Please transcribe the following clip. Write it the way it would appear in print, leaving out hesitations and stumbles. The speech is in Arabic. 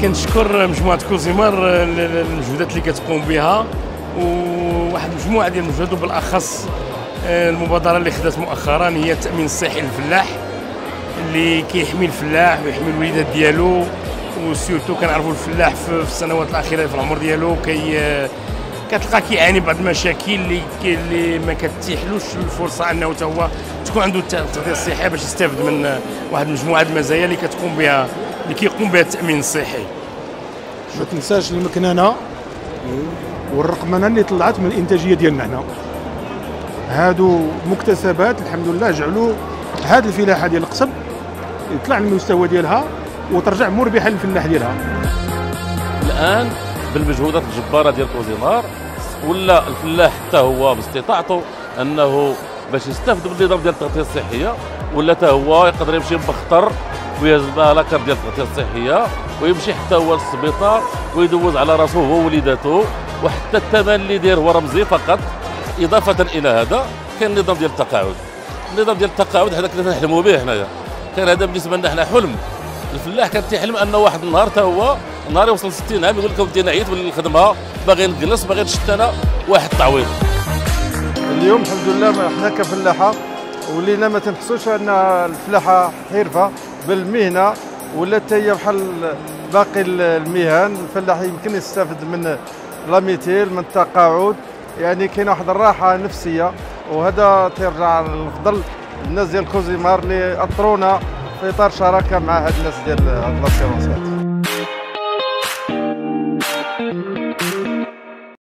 كنشكر مجموعه كوزيمار المجهودات اللي كتقوم بها، وواحد المجموعه ديال المجهودات، وبالاخص المبادره اللي خدات مؤخرا هي التامين الصحي للفلاح، اللي كيحمي الفلاح ويحمي الوليدات ديالو. وسيرتو كنعرفوا الفلاح في السنوات الاخيره في العمر ديالو كتلقى كيعاني بعض المشاكل اللي ما كتيحلوش الفرصه انه حتى هو تكون عنده التغذيه الصحيه باش يستافد من واحد المجموعه المزايا اللي كيقوم بها التامين الصحي. ما تنساش المكننه والرقمنه اللي طلعت من الانتاجيه ديالنا هنا. هادو مكتسبات الحمد لله جعلوا هاد الفلاحه ديال القصب يطلع المستوى ديالها وترجع مربحه للفلاح ديالها. الان بالمجهودات الجباره ديال كوزيمار ولا الفلاح حتى هو باستطاعته انه باش يستافد من النظام ديال التغطيه الصحيه، ولا حتى هو يقدر يمشي مبختر ويهز لها لاكار ديال التغطيه الصحيه ويمشي حتى هو للسبيطار ويدوز على راسه هو ووليداته. وحتى الثمن اللي داير هو رمزي فقط. اضافه الى هذا كاين النظام ديال التقاعد. النظام ديال التقاعد هذاك اللي تنحلموا به حنايا، كان هذا بالنسبه لنا حنا حلم. الفلاح كان تيحلم انه واحد النهار حتى هو نهار يوصل 60 عام يقول لك ودي نعيط من الخدمه، باغي نجلس، باغي نشد انا واحد التعويض. اليوم الحمد لله حنا كفلاحه ولينا ما تنحسوش ان الفلاحه حرفه بالمهنه، ولا حتى هي بحال باقي المهن. الفلاح يمكن يستافد من لاميتيل، من التقاعد، يعني كاين واحد الراحه نفسيه. وهذا تيرجع الفضل الناس ديال كوزيمار اللي اطرونا في اطار شراكه مع هاد الناس ديال هاد لاسيرونسات.